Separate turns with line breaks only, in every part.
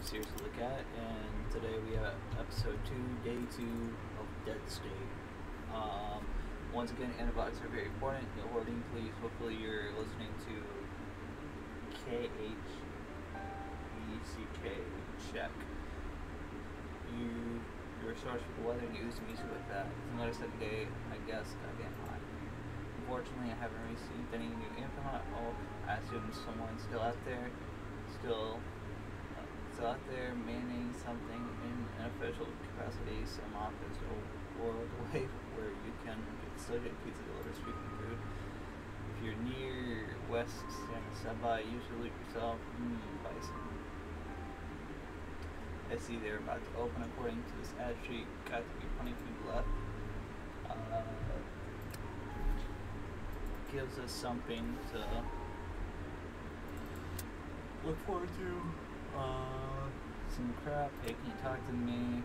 Series to look at, and today we have episode 2, day 2 of Dead State. Once again, antibiotics are very important. No hoarding, please. Hopefully you're listening to KHECK check. Your source for weather news, music like that. It's another second day, I guess, again hot. Unfortunately, I haven't received any new info at all. I assume someone's still out there, manning something in an official capacity, some office or the way where you can still get pizza delivered, speaking food. If you're near West San Saba, you should loot yourself. Bison. I see they're about to open according to this ad sheet. Got to be plenty of people left. Gives us something to look forward to. Some crap. Hey, can you talk to me?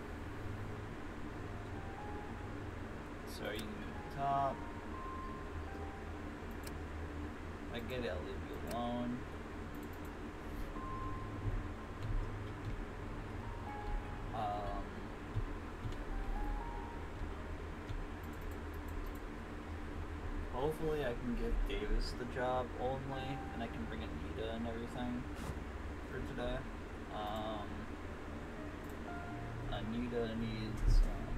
Sorry, you can go to the top. I get it, I'll leave you alone. Hopefully I can give Davis the job only, and I can bring Anita and everything for today. Anita needs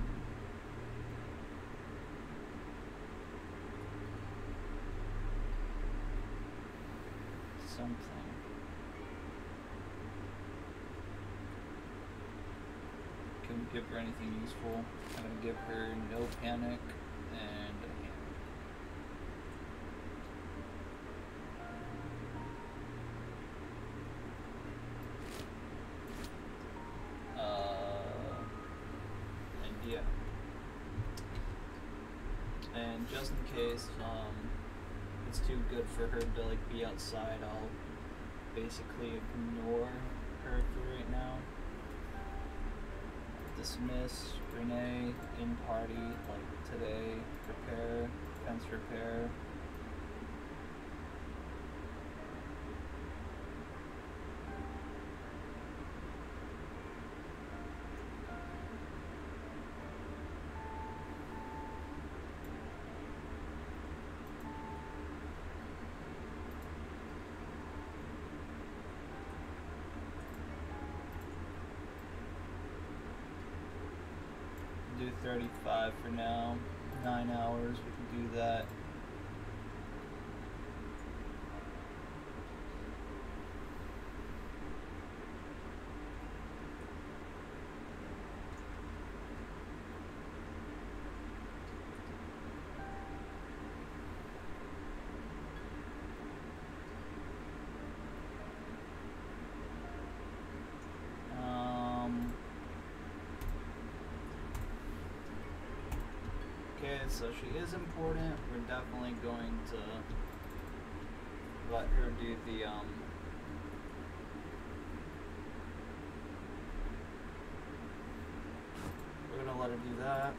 something. Can we give her anything useful? I'm gonna give her no panic and a hand. Yeah. And just in case it's too good for her to like be outside, I'll basically ignore her for right now. Dismiss Renee in party like today. Repair, fence repair. Do 35 for now. 9 hours, we can do that. Okay, so she is important. We're definitely going to let her do the we're gonna let her do that.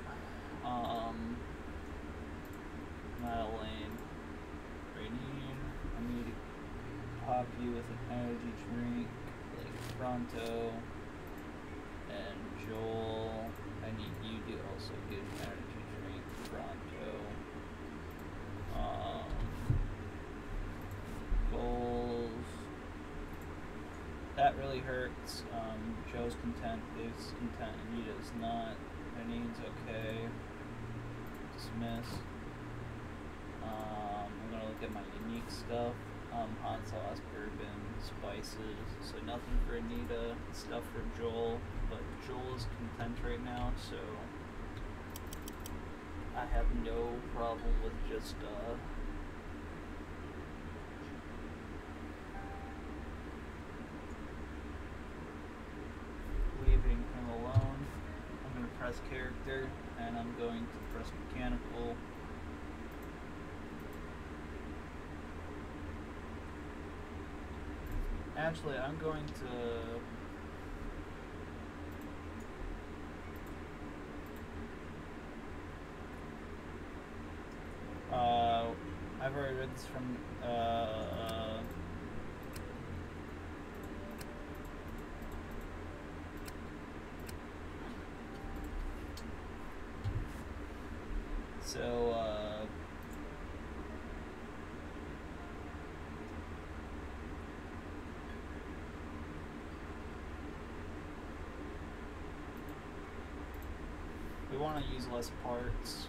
Madeline, Rainine, I need to pop you with an energy drink, like Pronto, and Joel. I need you to also get an energy drink, Pronto. Goals. That really hurts. Joe's content, Dave's content, Anita's not. Ranine's okay. Dismiss. I'm gonna look at my unique stuff. Hot sauce, bourbon, spices. So nothing for Anita, stuff for Joel. But Joel is content right now, so I have no problem with just leaving him alone. I'm going to press character, and I'm going to press mechanical. Actually, I'm going to I've already read this from So, we want to use less parts.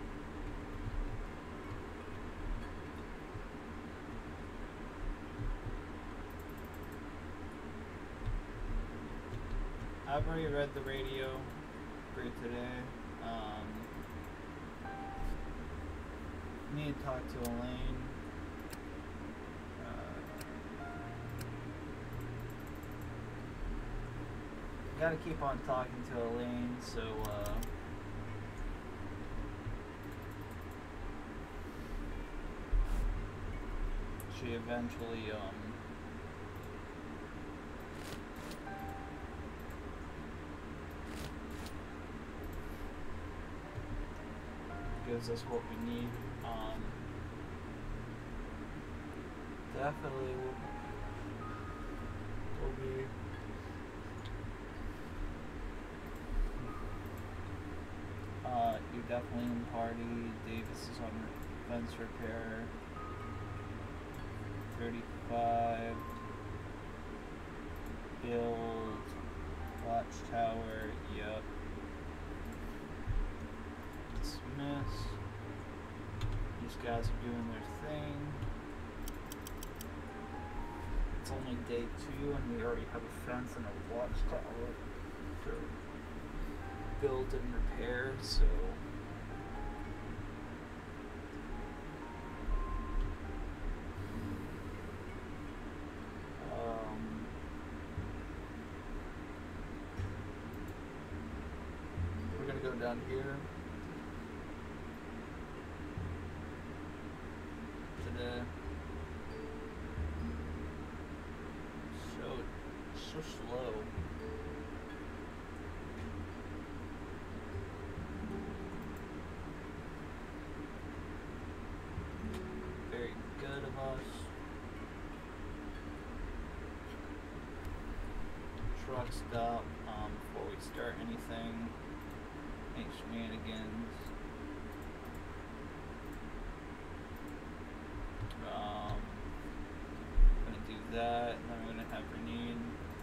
I've already read the radio for today. Need to talk to Elaine. Gotta keep on talking to Elaine, so she eventually gives us what we need. Definitely will be you're definitely in party. Davis is on fence repair. 35 build watchtower. Yep. Dismiss. These guys are doing their thing. It's only day 2 and we already have a fence and a watchtower for build and repair, so we're gonna go down here today. So slow. Very good of us. Truck stop before we start anything. Make shenanigans. Gonna do that, and then I'm gonna have Renine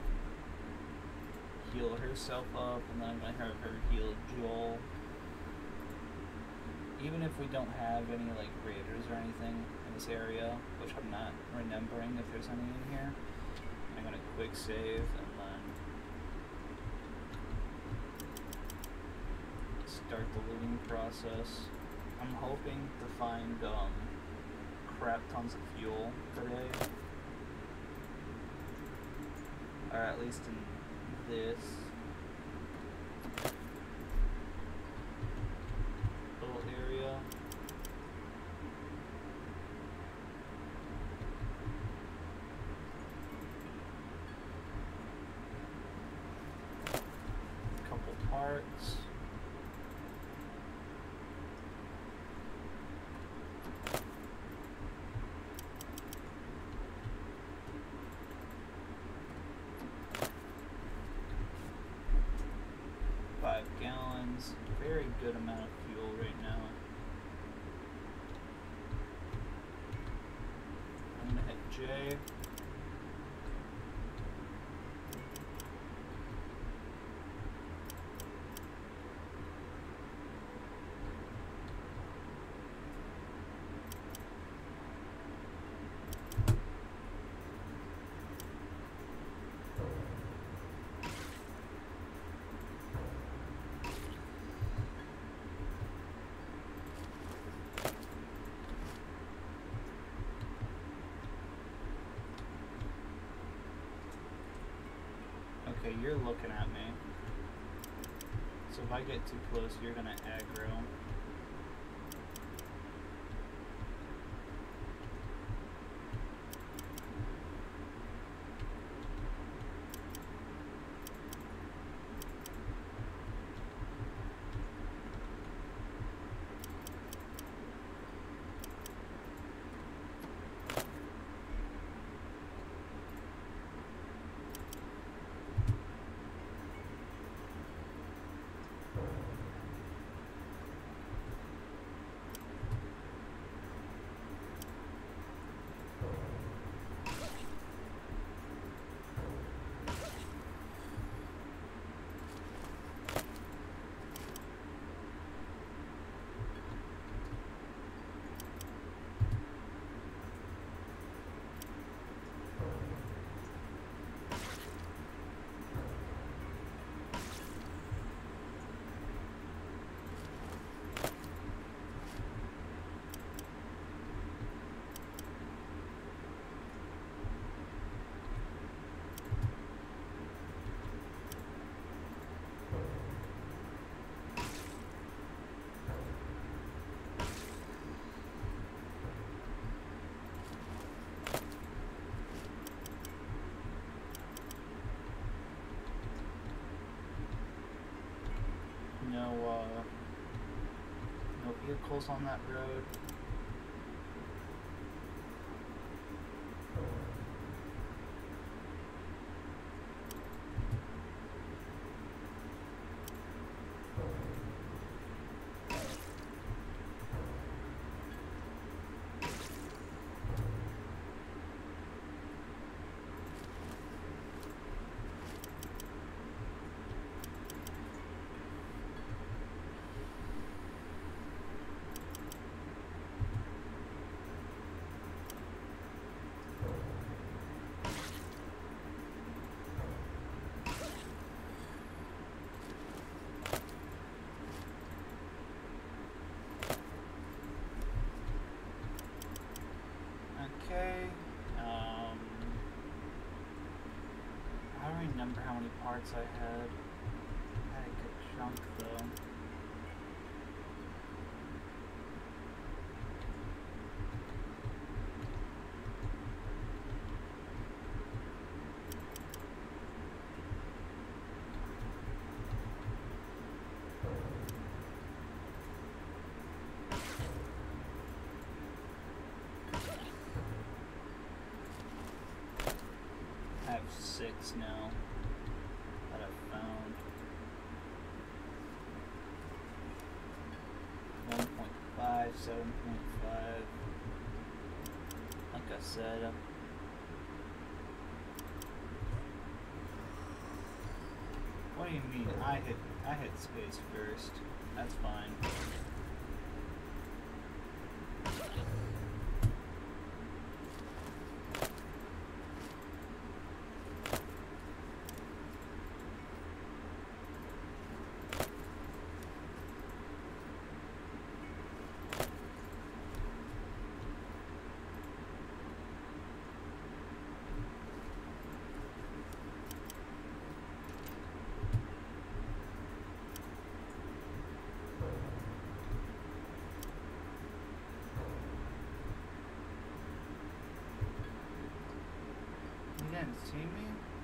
heal herself up, and then I'm gonna have her heal Joel. Even if we don't have any like raiders or anything in this area, which I'm not remembering if there's any in here, I'm gonna quick save and then start the looting process. I'm hoping to find crap tons of fuel today, or at least in this little area. A couple parts. Very good amount of fuel right now. I'm gonna hit J. Okay, you're looking at me. So if I get too close, you're gonna aggro. no vehicles on that road. Okay, I don't remember how many parts I had. I had a good chunk though. I have 6 now that I've found. 1.5, 7.5. Like I said, what do you mean? I hit space first. That's fine. You didn't see me?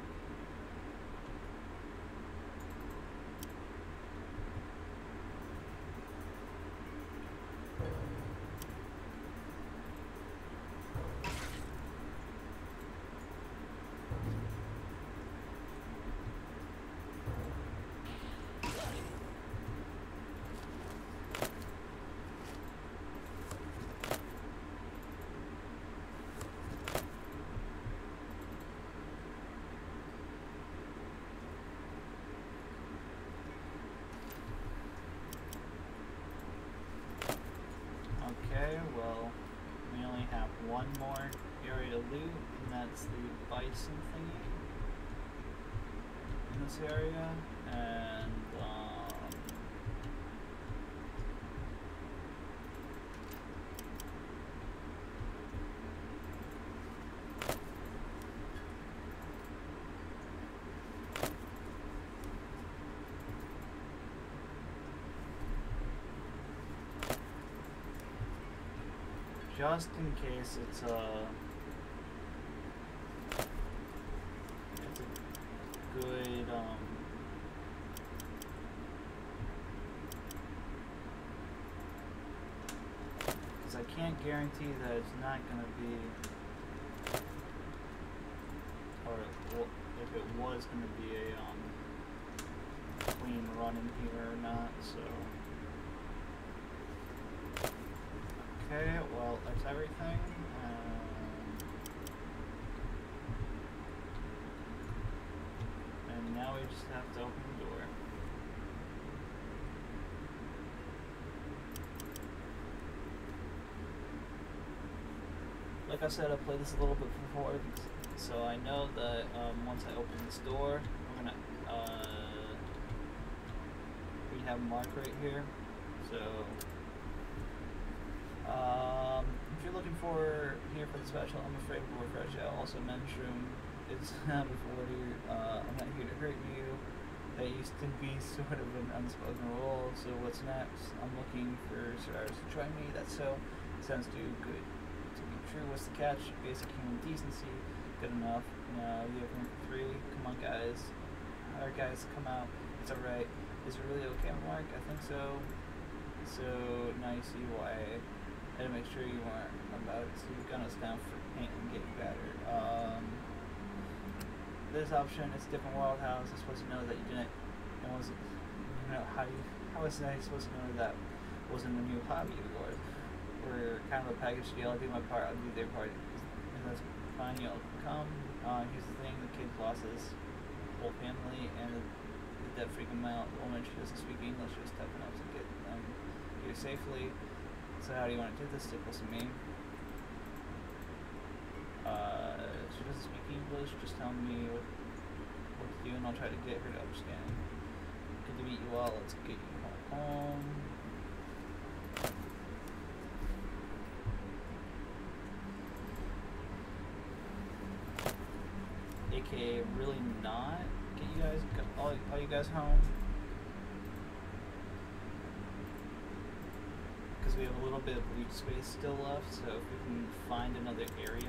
Okay, well, we only have one more area to loot, and that's the bison thingy in this area, and just in case it's a good because I can't guarantee that it's not gonna be, or if it was gonna be a clean run in here or not, so. Okay, well, that's everything. And now we just have to open the door. Like I said, I played this a little bit before, so I know that once I open this door, we're gonna we have Mark right here, so. If you're looking for here for the special, I'm afraid of Warfresh. I'll also mention it's before you. I'm not here to hurt you. That used to be sort of an unspoken rule. So what's next? I'm looking for survivors to join me. That's so. Sounds too good to be true. What's the catch? Basic human decency. Good enough. No, you have room for 3. Come on, guys. Alright, guys, come out. It's alright. Is it really okay, Mark? I think so. So now you see why I had to make sure you weren't about to gun us down for paint and getting battered. This option is different world. How was I supposed to know that you didn't? And was it? You know how was I supposed to know that wasn't a new hobby of yours? We're kind of a package deal. I do my part. I'll do their part. And that's fine. You'll come. Here's the thing: the kid lost his whole family, and the debt freak him out. The woman, she doesn't speak English. She was stepping up to get them here safely. So how do you want to do this? Stick close to me. She doesn't speak English. Just tell me what to do, and I'll try to get her to understand. Good to meet you all. Let's get you home. AKA really not get you guys all you guys home, because we have a little bit of loot space still left. So if we can find another area,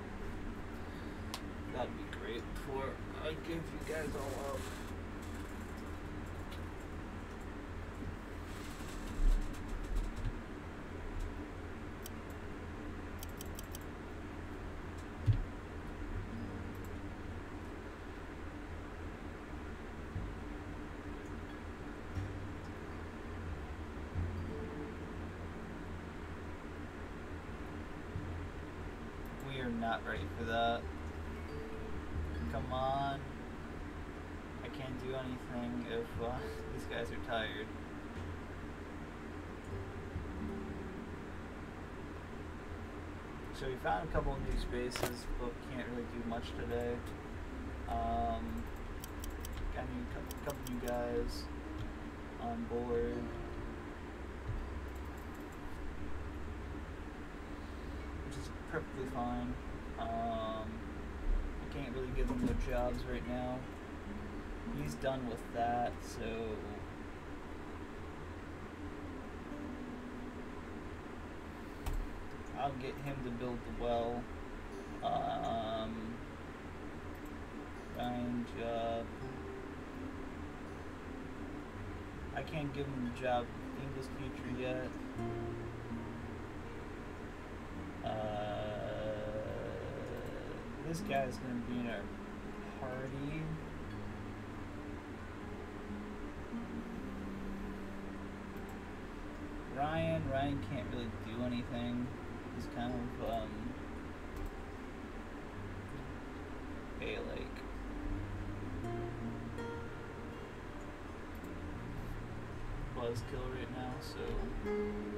that'd be great before I give you guys all up. We are not ready for that. Come on. I can't do anything if these guys are tired. So we found a couple of new spaces, but we can't really do much today. Got a couple new guys on board. Which is perfectly fine. I can't really give him no jobs right now. He's done with that, so I'll get him to build the well. Ryan job. I can't give him the job English teacher yet. This guy's gonna be in our party. Ryan can't really do anything. He's kind of a buzzkill right now, so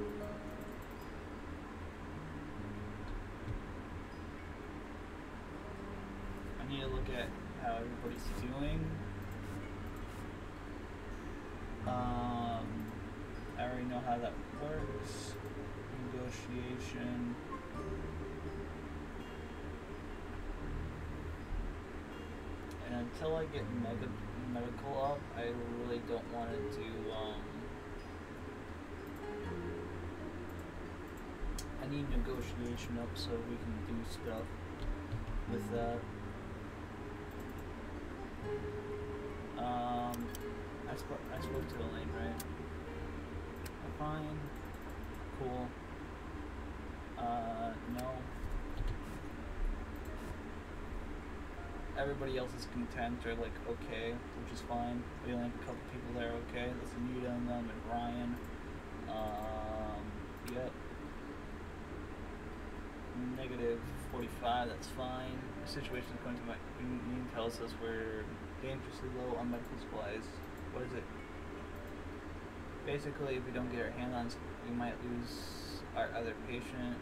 I need to look at how everybody's doing. I already know how that works. Negotiation. And until I get medical up, I really don't want to do, I need negotiation up so we can do stuff with that. I spoke to Elaine, right? Fine. Cool. No. Everybody else is content or like okay, which is fine. We only have a couple people there, okay. That's Anita and them and Ryan. Yep. Negative 45, that's fine. The situation is going to my union tells us we're dangerously low on medical supplies. What is it? Basically, if we don't get our hand on, we might lose our other patient.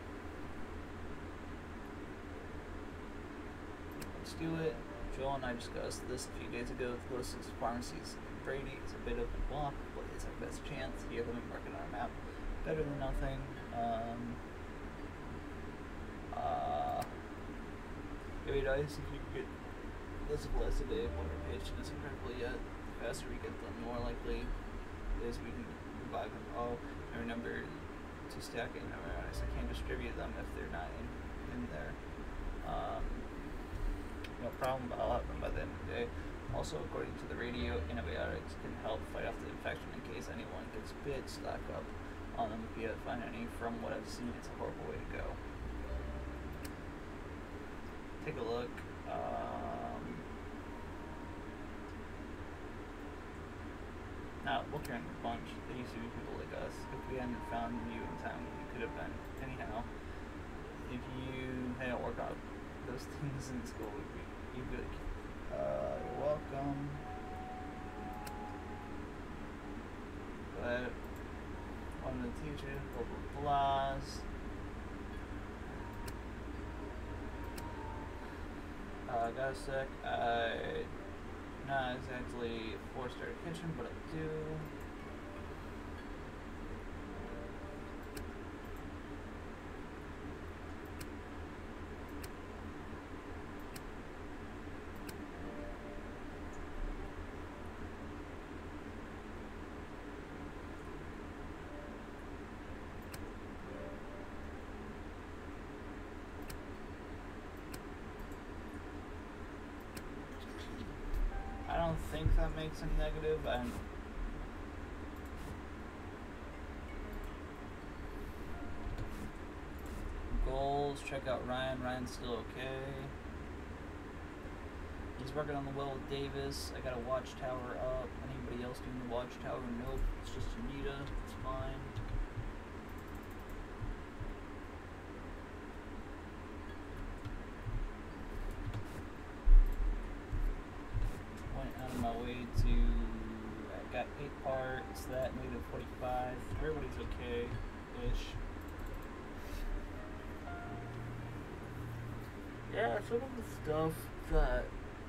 Let's do it. Joel and I discussed this a few days ago. The closest pharmacies Brady is a bit of a block, but it's our best chance. Here, let me mark it on our map. Better than nothing. It would be nice if you could get less of less a day if one of our patient isn't critical yet. The faster we get them, the more likely it is we can revive them. Oh, I remember to stack it in awareness. I can't distribute them if they're not in there. No problem, but I'll have them by the end of the day. Also, according to the radio, antibiotics can help fight off the infection in case anyone gets bit. Stock up on them if you find any. From what I've seen, it's a horrible way to go. Take a look. Now, look here in the bunch. They used to be people like us. If we hadn't found you in time, you could have been. Anyhow, if you hadn't worked out those things in school, you'd be like, you're welcome. But one of the teachers, blah blah blahs. Got a sec. Not exactly a 4-star kitchen, but I do. I don't think that makes him negative. Goals, check out Ryan. Ryan's still okay. He's working on the well with Davis. I got a watchtower up. Anybody else doing the watchtower? Nope. It's just Anita. It's fine. Out of my way to, I got 8 parts, that negative 45, everybody's okay-ish. Yeah, some of the stuff that,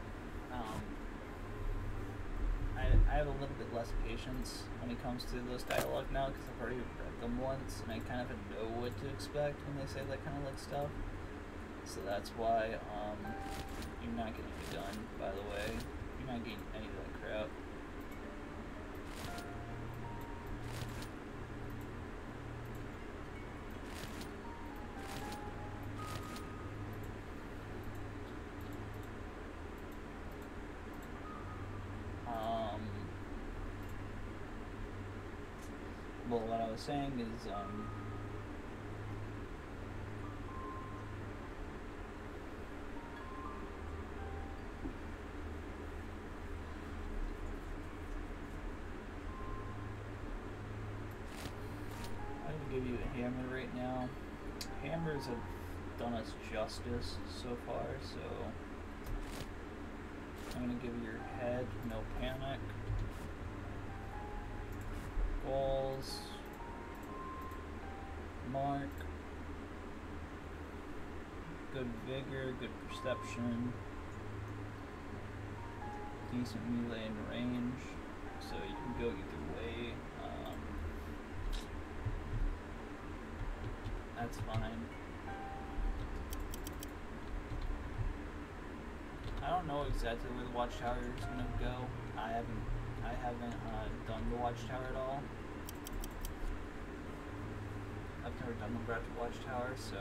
I have a little bit less patience when it comes to those dialogue now, because I've already read them once, and I kind of know what to expect when they say that kind of like stuff. So that's why, you're not getting it done, by the way. You're not getting any of that crap. Well, what I was saying is, give you a hammer right now. Hammers have done us justice so far, so I'm gonna give you your head, no panic. Goals, mark, good vigor, good perception, decent melee and range, so you can go either way. That's fine. I don't know exactly where the watchtower is gonna go. I haven't done the watchtower at all. I've never done the Bradford watchtower, so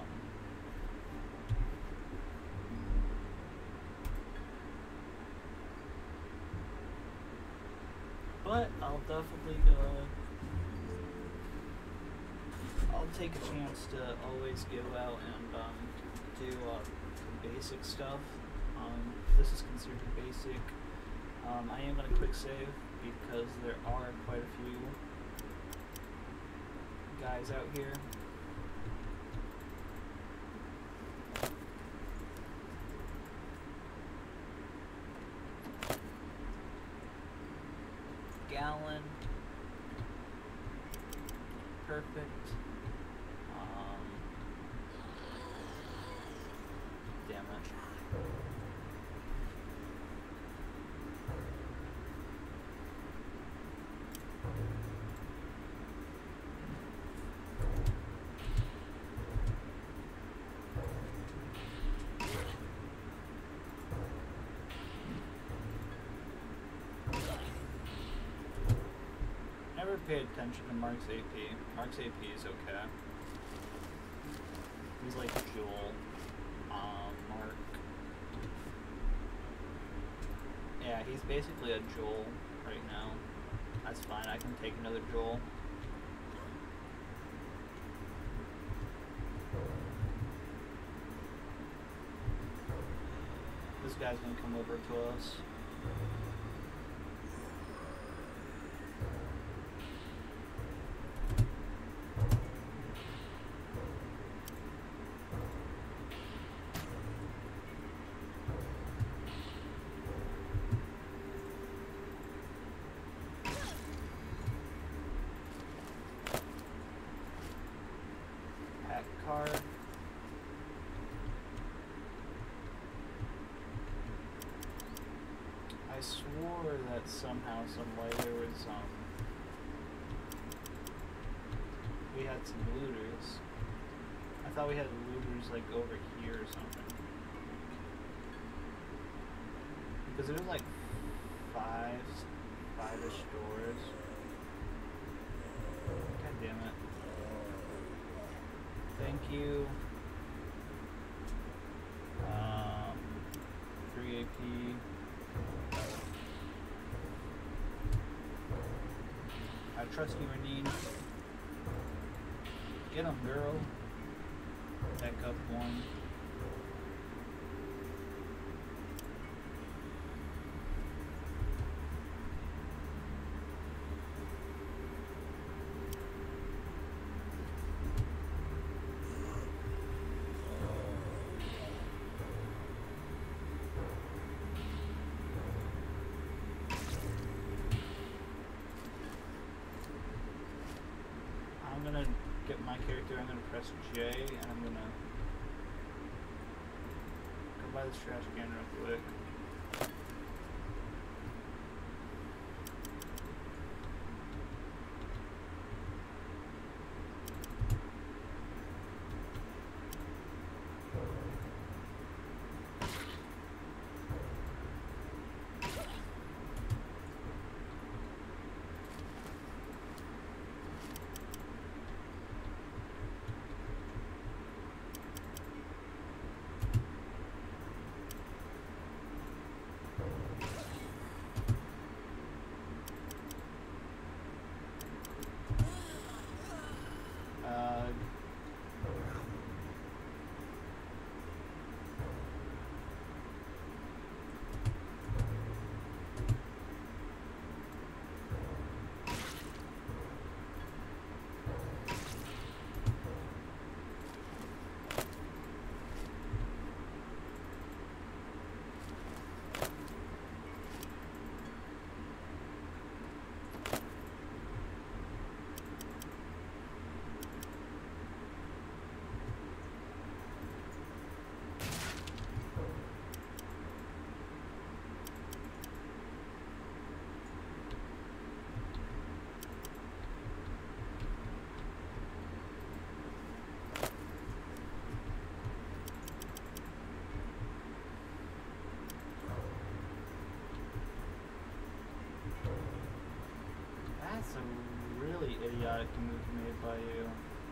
but I'll definitely I'll take a chance to always go out and do the basic stuff. This is considered basic. I am going to quick save because there are quite a few guys out here. Gallon. Perfect. Damn it. Never paid attention to Mark's AP. Mark's AP is okay. He's like Joel. Mark. Yeah, he's basically a Joel right now. That's fine, I can take another Joel. This guy's gonna come over to us. Card. I swore that somehow, some way, there was we had some looters. I thought we had looters like over here or something. Because there was like five-ish doors. God damn it. Thank you. 3 AP. I trust you, Renine. Get him, girl. Back up one. I'm gonna get my character, I'm gonna press J, and I'm gonna go by this trash can real quick. That's a really idiotic move made by you.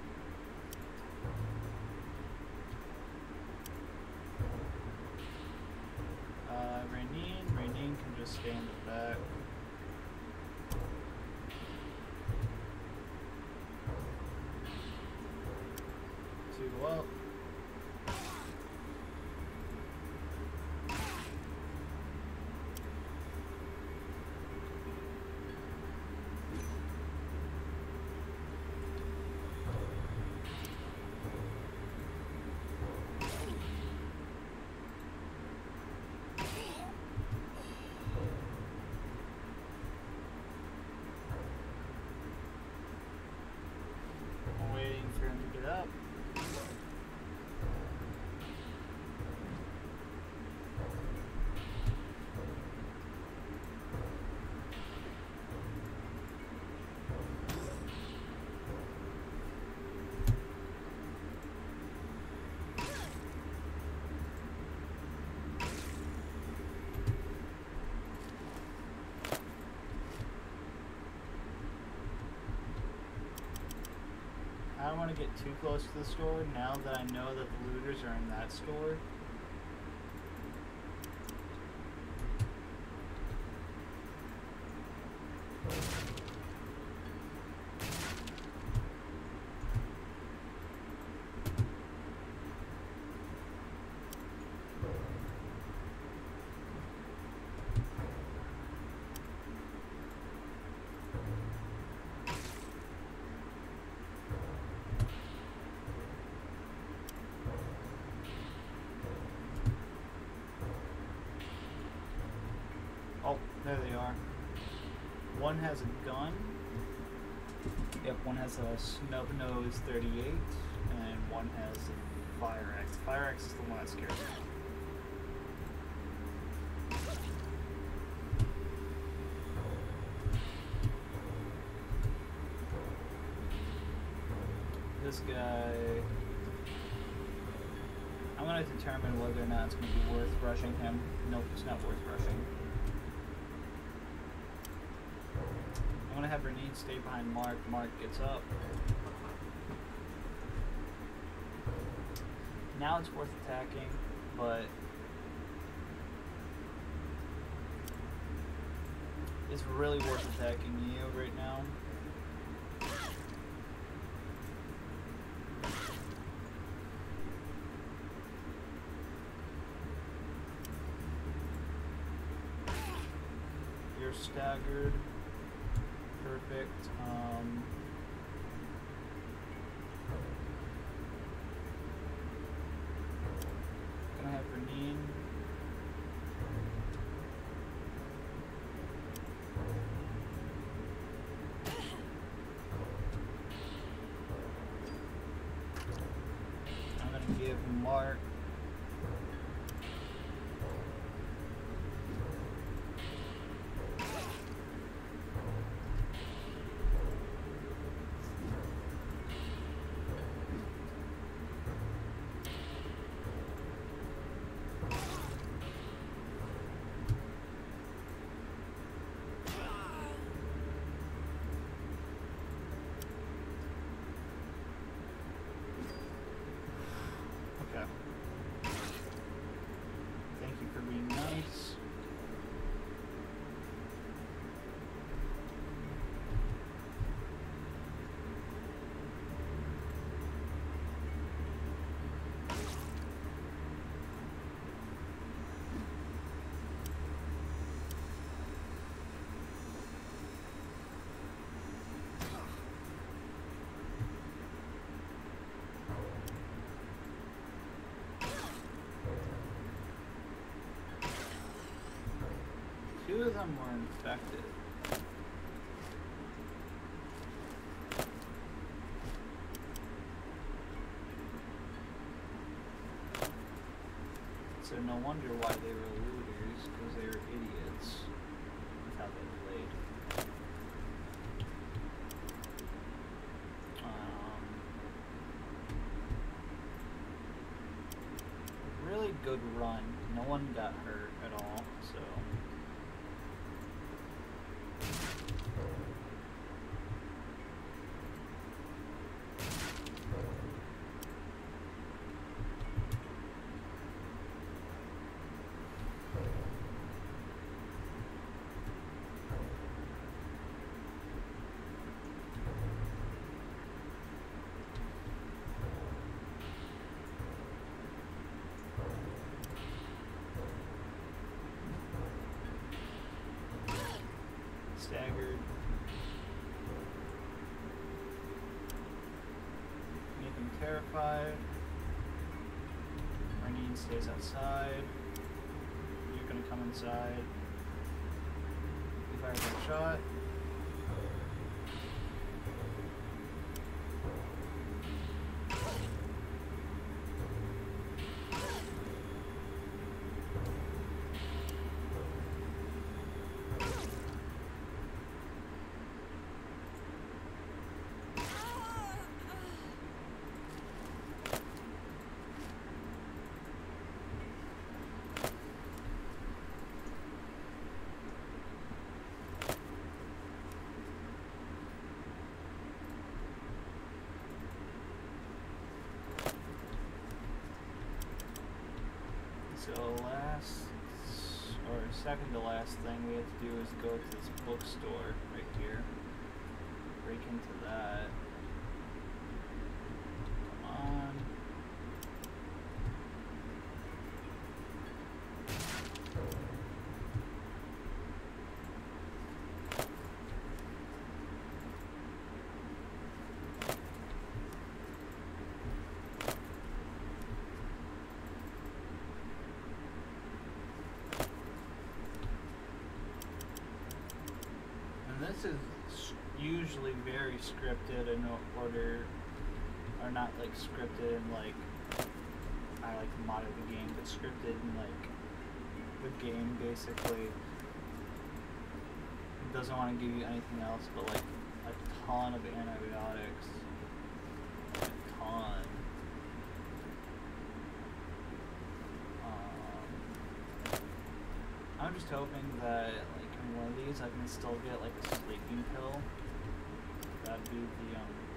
Renine can just stay in the back. Too up. Up. I don't want to get too close to the store now that I know that the looters are in that store. Oh, there they are. One has a gun. Yep, one has a snub nose 38, and one has a fire axe. Fire axe is the one that scares me. This guy, I'm going to determine whether or not it's going to be worth rushing him. Nope, it's not worth rushing. I'm going to have Renine stay behind Mark. Mark gets up. Now it's worth attacking, but it's really worth attacking you right now. You're staggered. Perfect. Gonna have Renine. I'm gonna give Mark two of them were infected. So no wonder why they were looters, because they were idiots with how they played. Really good run. No one got hurt at all, so... Staggered. Make him terrified. Renine stays outside. You're gonna come inside. He fires a shot. So second to last thing we have to do is go to this bookstore right here. Break into that. Come on. And this is usually very scripted in order, or not like scripted in like, I like to modder the game, but scripted in like the game basically doesn't want to give you anything else but like a ton of antibiotics. A ton. I'm just hoping that like in one of these I can still get like a sleeping pill. That'd be the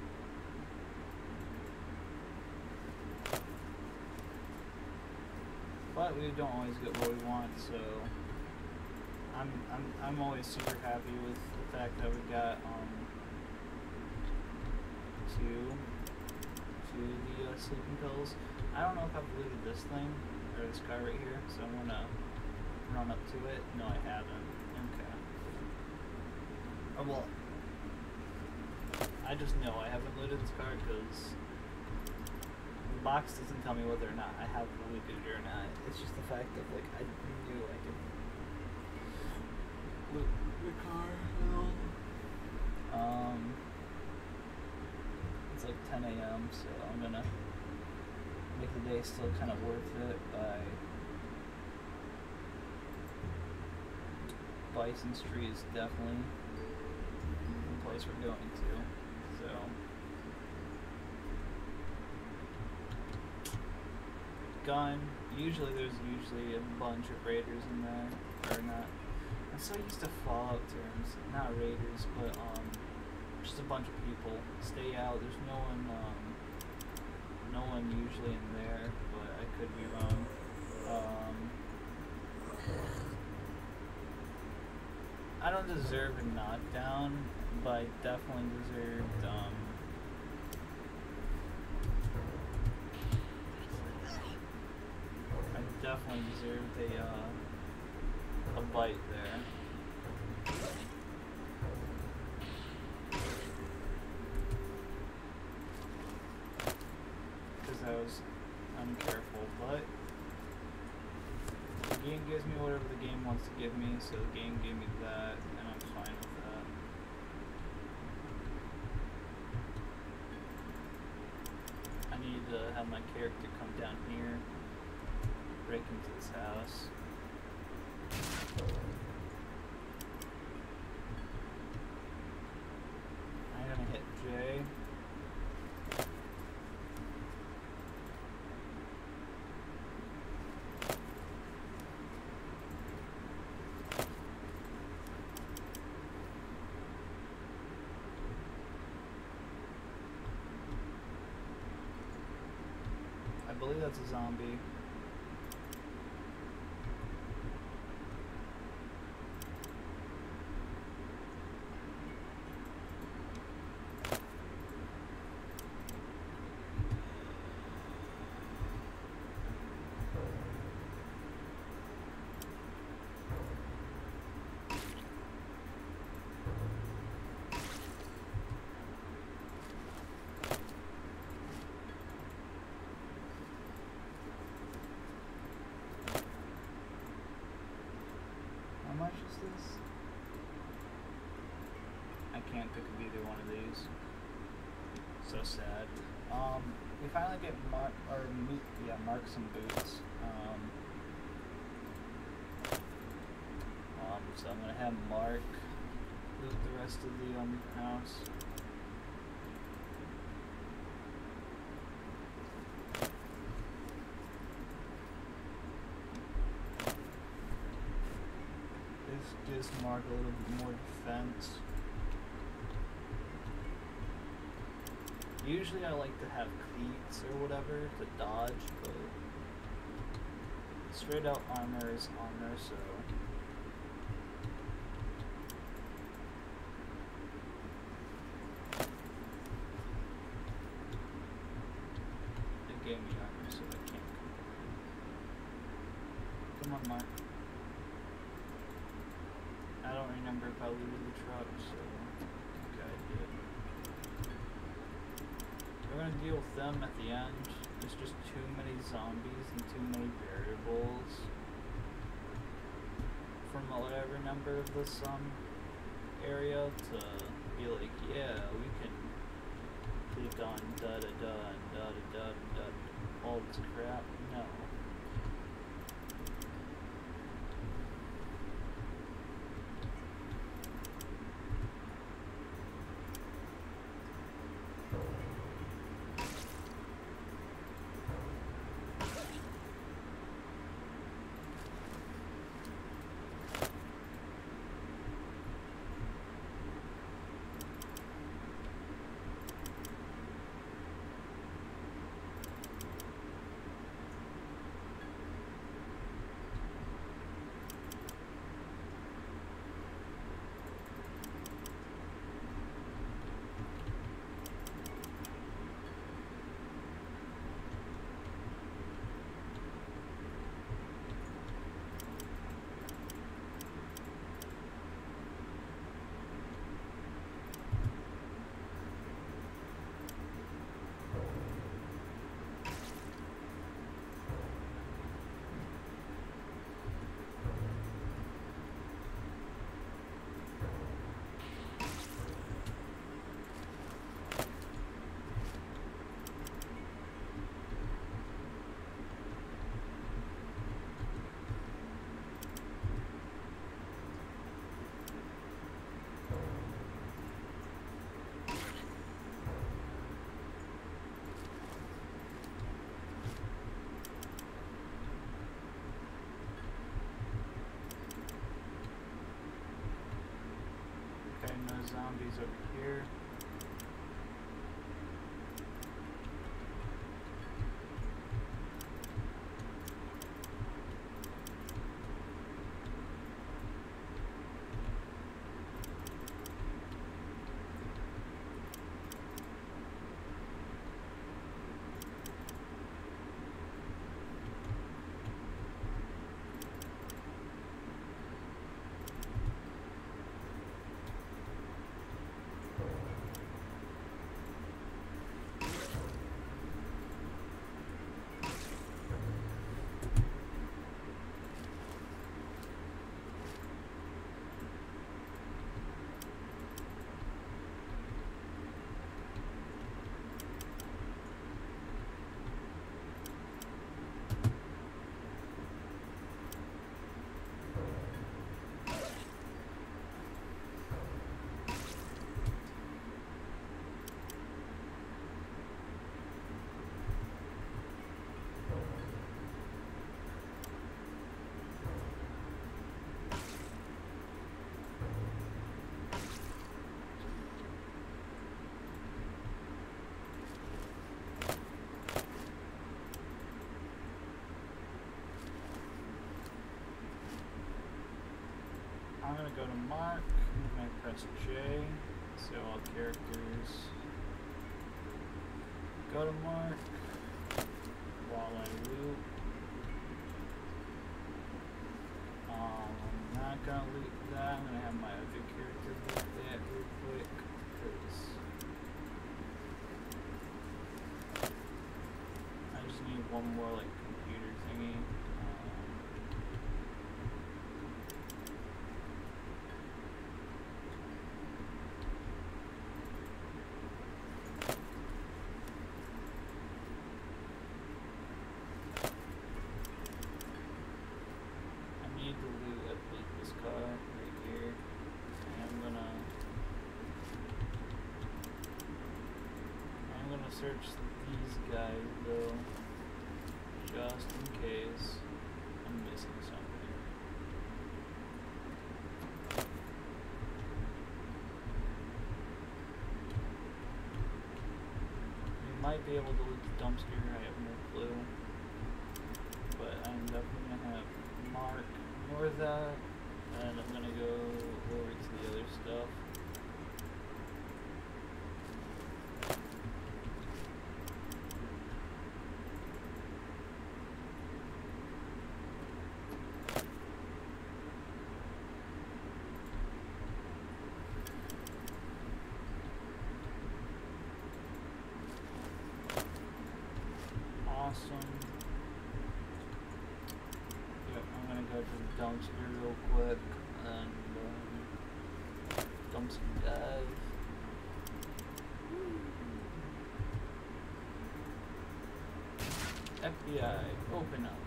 but we don't always get what we want, so I'm always super happy with the fact that we got two the sleeping pills. I don't know if I've looted this thing or this car right here, so I'm gonna run up to it. No, I haven't. Okay. Oh, well, I just know I haven't looted this car because the box doesn't tell me whether or not I have looted it or not. It's just the fact that like I knew I could loot the car. It's like 10 a.m. so I'm gonna make the day still kind of worth it by Bison Street is definitely the place we're going to. So gun. Usually there's a bunch of raiders in there, or not. I'm so used to Fallout terms, not raiders, but just a bunch of people. Stay out. There's no one usually in there, but I could be wrong. I don't deserve a knockdown, but I definitely deserved a bite there. Because I was uncareful, but the game gives me whatever the game wants to give me, so the game gave me that, and I'm fine with that. I need to have my character come down here, break into this house. I'm gonna hit J. I believe that's a zombie. How much is this? I can't pick up either one of these. So sad. We finally get Marks and Boots. So I'm gonna have Mark loot the rest of the house. This gives Mark a little bit more defense. Usually I like to have cleats or whatever to dodge, but straight out armor is armor, so it gave me armor, so I can't come on, Mark. I don't remember if I looted the truck, so okay, I did. We're gonna deal with them at the end. There's just too many zombies and too many variables from whatever number of this area to be like, yeah, we can click on da da da and da da da da all this crap. No. Okay, no zombies over here. I'm gonna go to Mark, I'm gonna press J, so all characters go to Mark while I loop. I'm not gonna loop that, I'm gonna have my other character loop that real quick, because I just need one more like computer thingy. Search these guys though, just in case I'm missing something. You might be able to loot the dumpster, I have no clue. But I'm definitely gonna have Mark ignore that, and I'm gonna go over to the other stuff. Awesome. Yep, I'm gonna go to the dumpster real quick and dump GI, open up.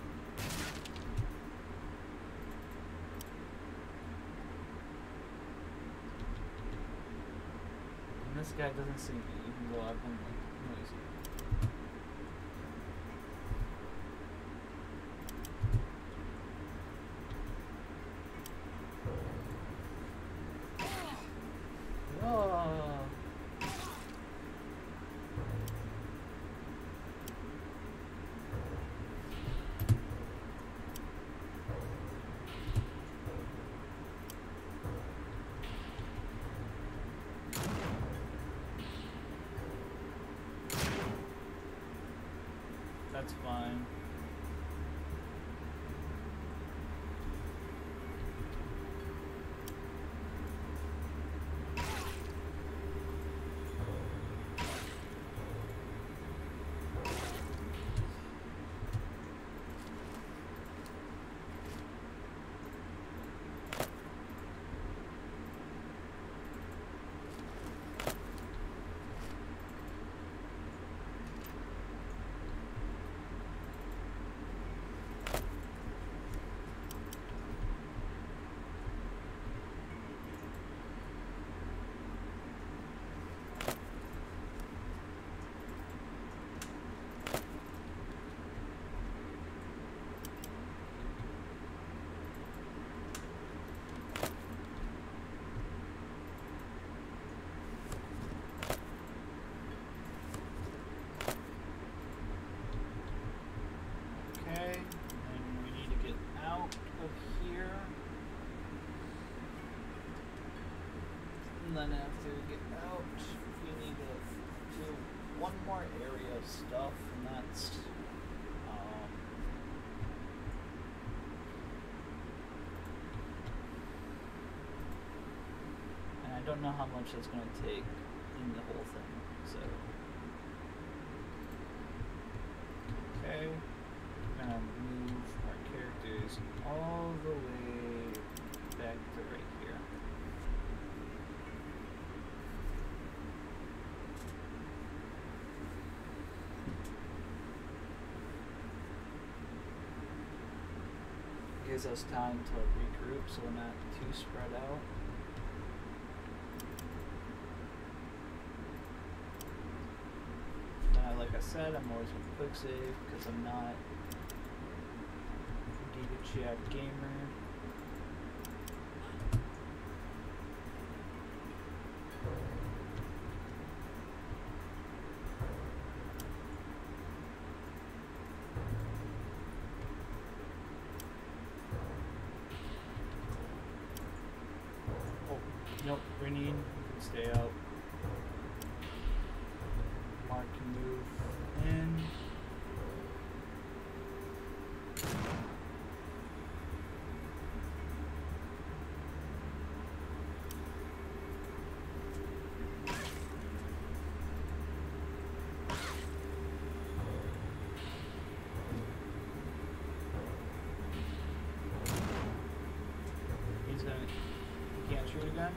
And this guy doesn't see me, even though I've been like noisy. That's fine. Then after we get out, we need to do one more area of stuff, and that's and I don't know how much that's going to take in the whole thing, so okay, we're going to move our characters all the way back to right here. Gives us time to regroup so we're not too spread out. Like I said, I'm always going to quick save because I'm not a Giga Chad gamer. Nope, Renine, stay out. Mark can move in. He's gonna, he can't shoot again.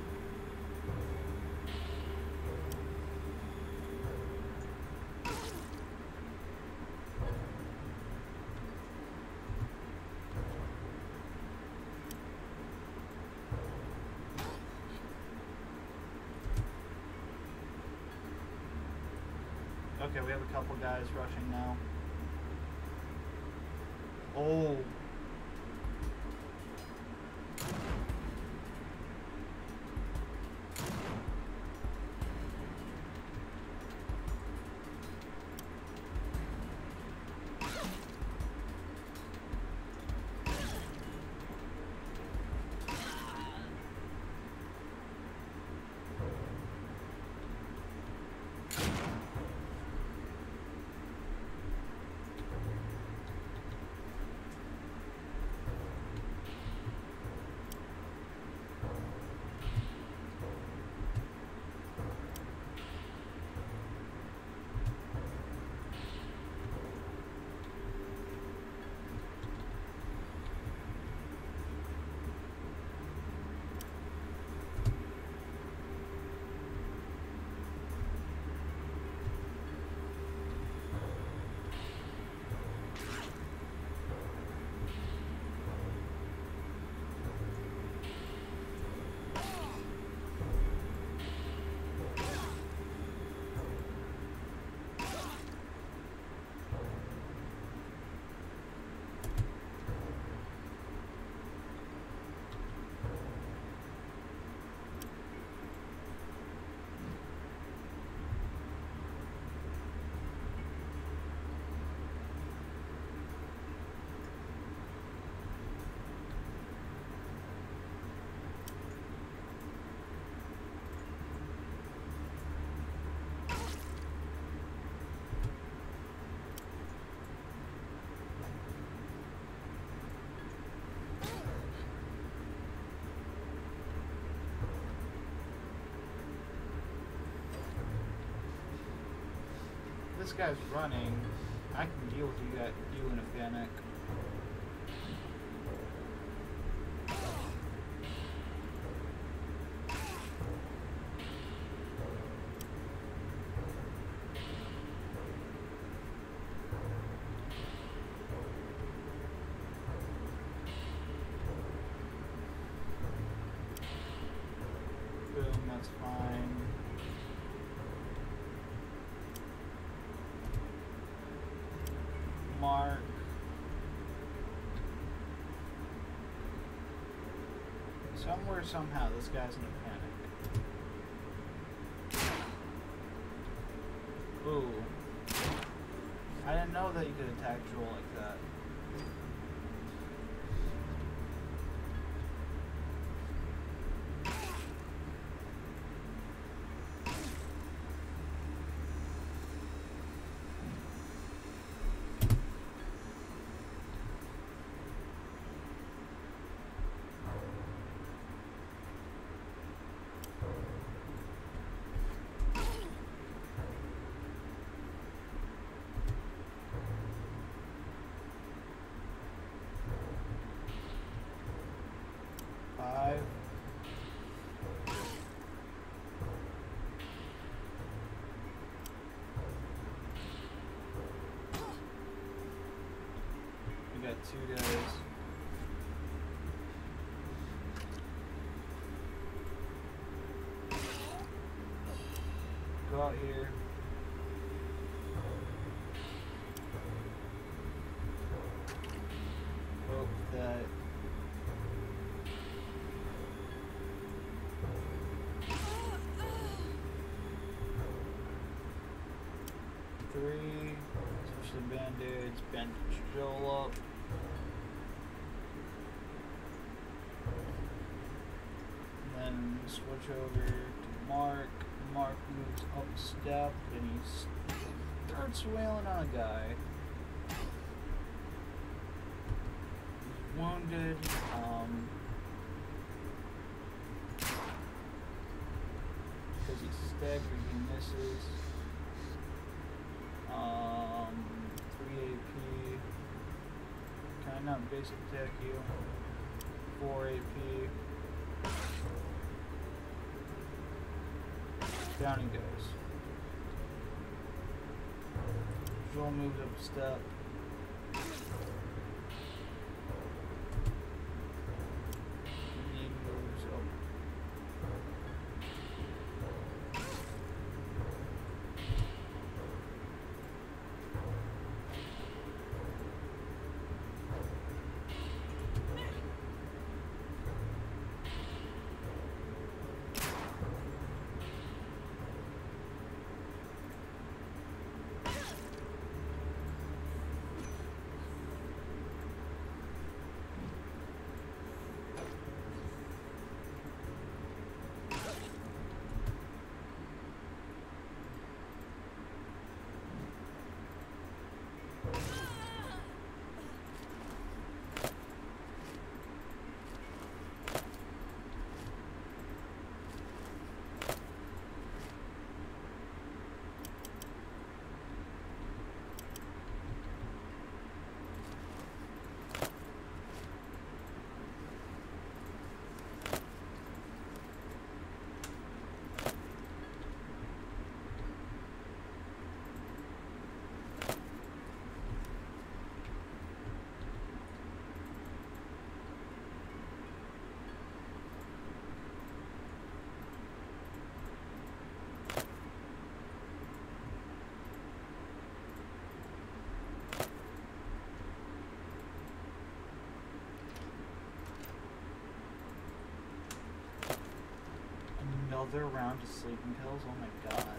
Okay, we have a couple guys rushing now. Oh. this guy's running, I can deal with you in a panic. Boom, that's fine. Mark. Somewhere, somehow, this guy's in a panic. Ooh. I didn't know that you could attack Joel like that. We got 2 guys. Go out here. Hope that three, switch the band-aids, bandage Joel up. And then switch over to Mark. Mark moves up a step and he starts wailing on a guy. He's wounded. Because he's staggered, he misses. 3 AP. Can I not basic attack you? 4 AP. Down he goes. Joel moves up a step. He moves up. Another round of sleeping pills? Oh my god.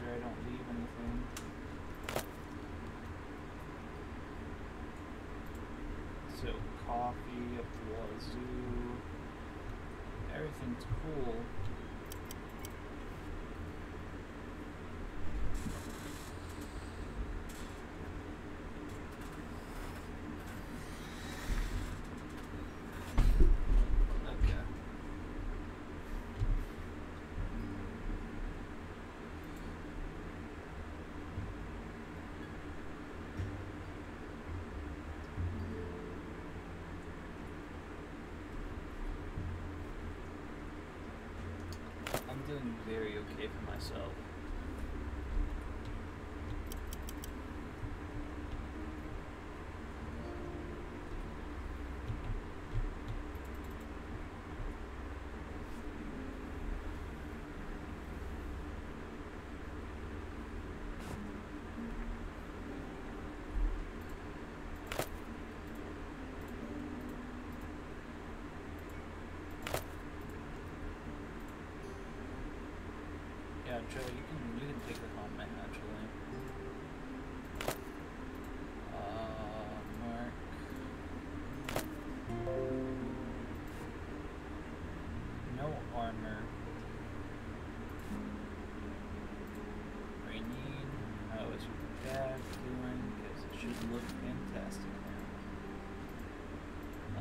sure I don't leave anything. So coffee up the wazoo. Everything's cool. Doing very okay for myself. Yeah, Joe, you can take the comment actually. Mark. No armor. Rainine, how is your dad doing? Because it should look fantastic now.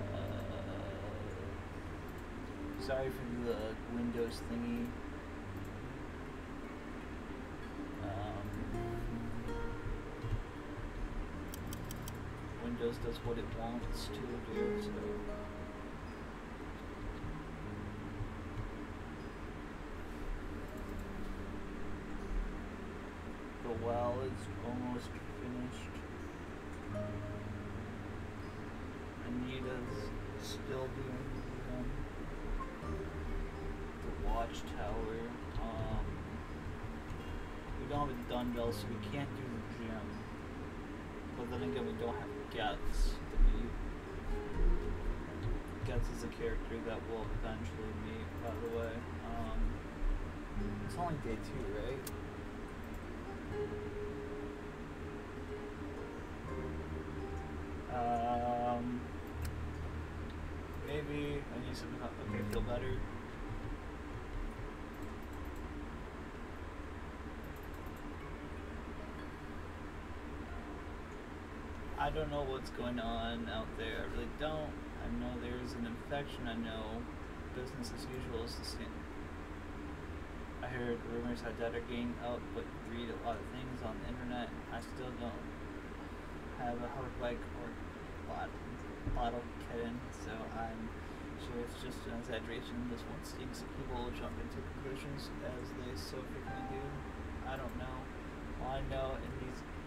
Sorry for the Windows thingy. Windows does what it wants to do, so the well is almost finished. Anita's still doing the watchtower. We don't have a dumbbell, so we can't do the gym. But then again, we don't have Guts to meet. Guts is a character that we'll eventually meet, by the way. It's only day 2, right? Maybe I need something. Okay, feel better. I don't know what's going on out there. I really don't. I know there's an infection. I know business as usual is the same. I heard rumors how data are getting up, but read a lot of things on the internet. I still don't have a hover bike or bottle kitten, so I'm sure it's just an exaggeration. This one stinks. People will jump into conclusions as they so frequently do. I don't know. All I know in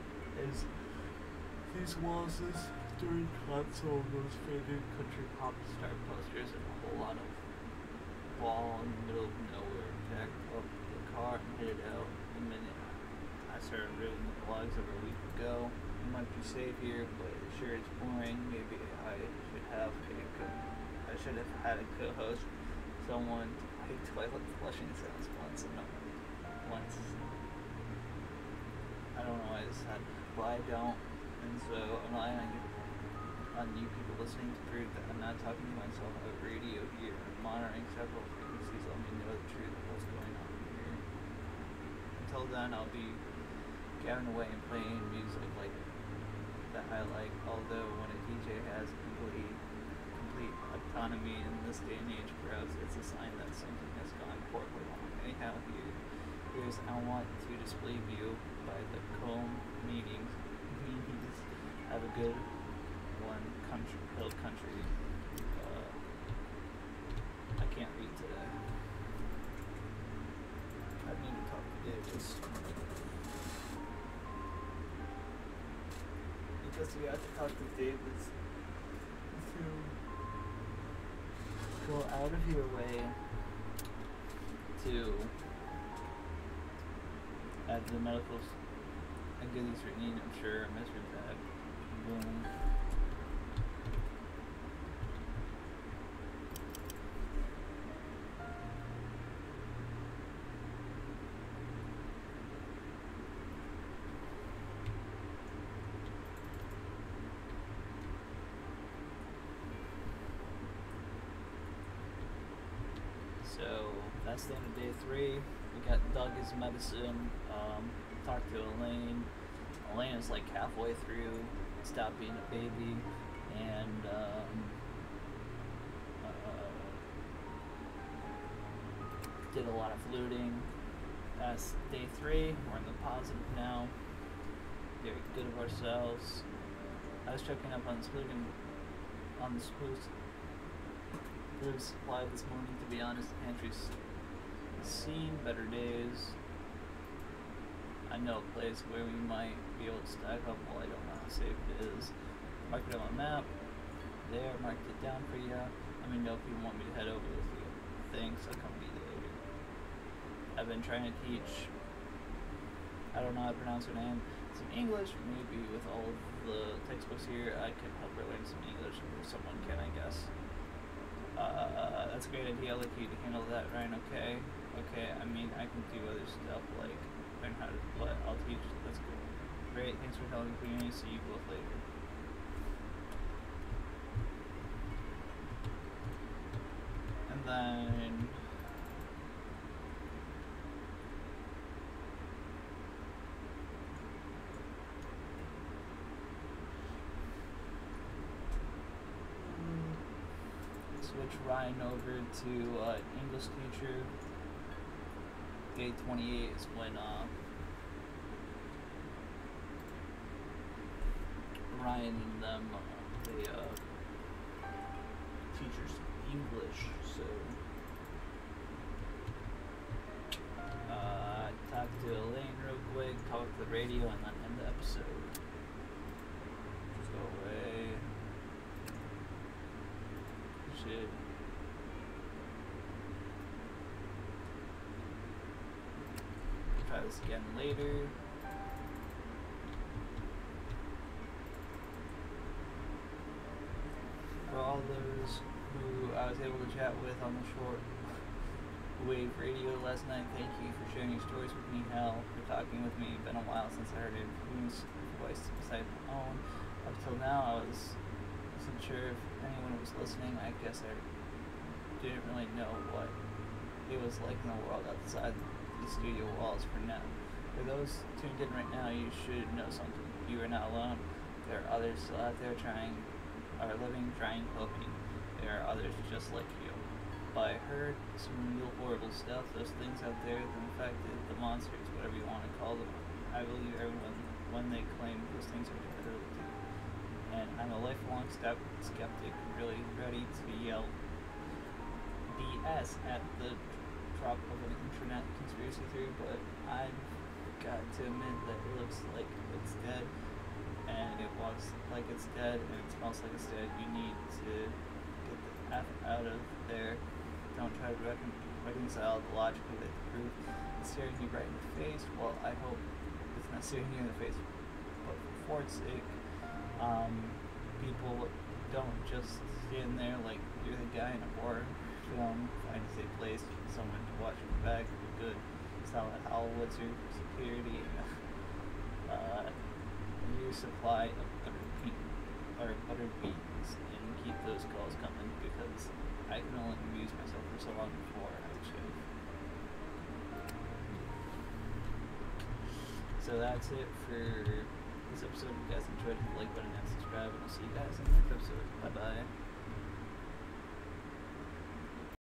these walls is during console those faded country pop star posters and a whole lot of ball in the middle of nowhere. Packed up the car and headed out the minute I started reading the blogs over a week ago. You might be safe here, but sure it's boring. Maybe I should have had a co-host, someone to play Twilight Flushing Sounds once. I don't know why I decided, but I don't. And so I'm relying on you people listening to prove that I'm not talking to myself on radio here. Monitoring several frequencies let me know the truth of what's going on here. Until then, I'll be gathering away and playing music like that I like. Although when a DJ has complete autonomy in this day and age, perhaps it's a sign that something has gone horribly wrong. Anyhow, here's I want to display view by the Comb meetings. Have a good one, Hill Country. I can't read today. I need to talk to Davis. Because we have to talk to Davis to go out of your way to add the medicals and get these written. I'm sure I missed your bag. Boom. So that's the end of day 3. We got Doug his medicine. Talked to Elaine. Elaine is like halfway through Stop Being a Baby, and did a lot of fluting. That's day 3. We're in the positive now. Very good of ourselves. I was checking up on the fluting on the food supply this morning. To be honest, the pantry's seen better days. I know a place where we might be able to stack up. Well, I don't know how safe it is. Mark it on my map. There, marked it down for you. Let me know if you want me to head over with you. Thanks, I'll come meet you later. I've been trying to teach, I don't know how to pronounce her name, some English. Maybe with all of the textbooks here, I can help her learn some English, or someone can, I guess. That's a great idea. I'll let you handle that, Ryan. Okay. I mean, I can do other stuff like learn how to, but I'll teach. That's cool. Great. Thanks for telling me. See you both later. And then switch Ryan over to English teacher. Day 28 is when Ryan and them they teachers English. So talk to Elaine real quick, talk to the radio, and then end the episode. Just go away. Shit. Try this again later. For all those who I was able to chat with on the short wave radio last night, thank you for sharing your stories with me. Hal, for talking with me. Been a while since I heard a voice beside my own. Up till now, I wasn't sure if anyone was listening. I guess I didn't really know what it was like in the world outside the studio walls for now. For those tuned in right now, you should know something. You are not alone. There are others still out there living, trying, hoping. There are others just like you. But I heard some real horrible stuff. Those things out there, the infected, the monsters, whatever you want to call them. I believe everyone when they claim those things are too. And I'm a lifelong skeptic, really ready to yell BS at the drop of an internet conspiracy theory, but I've got to admit that it looks like it's dead, and it walks like it's dead, and it smells like it's dead. You need to get the F out of there. Don't try to reconcile the logic with it. The proof is staring you right in the face. Well, I hope it's not staring you in the face, but for its sake, people don't just stand there like you're the guy in a horror film trying to save place, someone to watch your back. Good. It's not like Hollywood's your security. Your supply of buttered beans, and keep those calls coming, because I can only amuse myself for so long before I should. So that's it for this episode. If you guys enjoyed, hit the like button and subscribe, and I'll see you guys in the next episode. Bye bye.